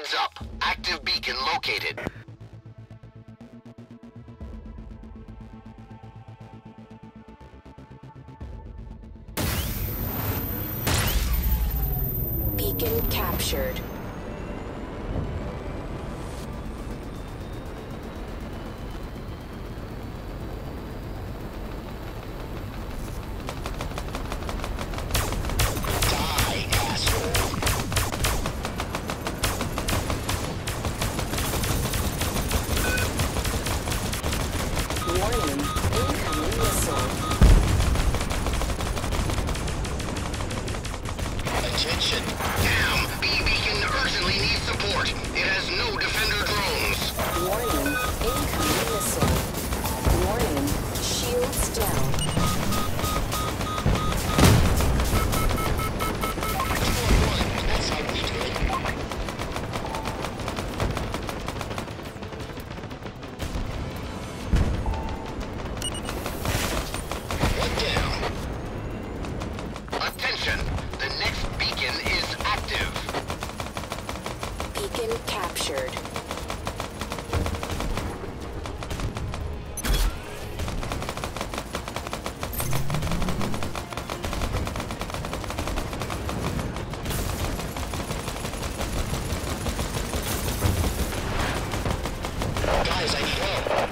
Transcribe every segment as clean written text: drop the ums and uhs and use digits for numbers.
Heads up. Active beacon located. Beacon captured. Attention! Damn! B-Beacon urgently needs support. It has no defender drones. Warning, incoming missile. Warning, shields down. That's how we do it. One down. Attention! The next beacon is active. Beacon captured. Guys, I need help.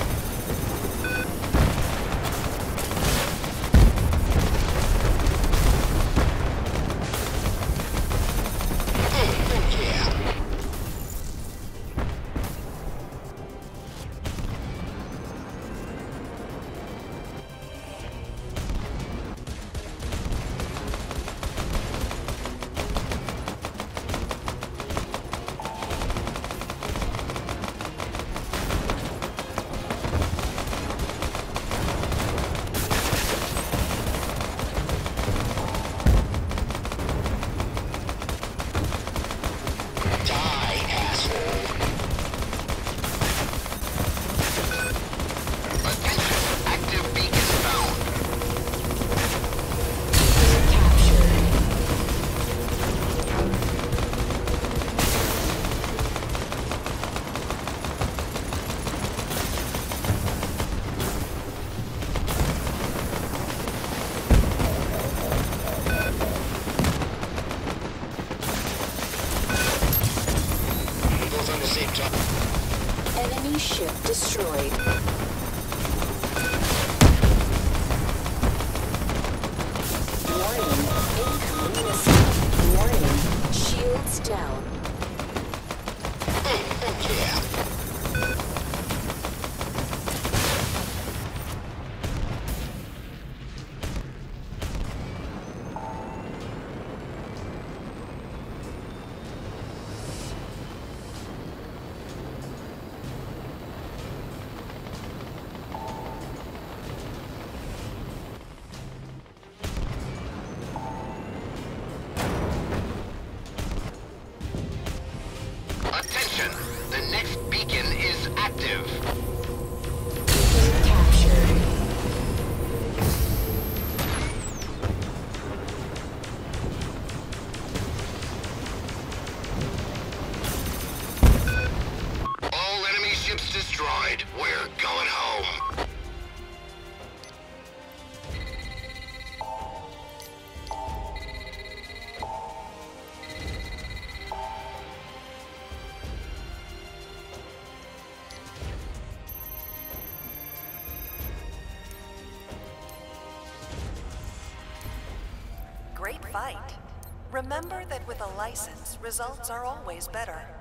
Enemy ship destroyed. Warning, incoming missile. Warning, shields down. Yeah. Attention! The next beacon is active. Beacon captured. All enemy ships destroyed. We're going home. Great fight. Remember that with a license, results are always better.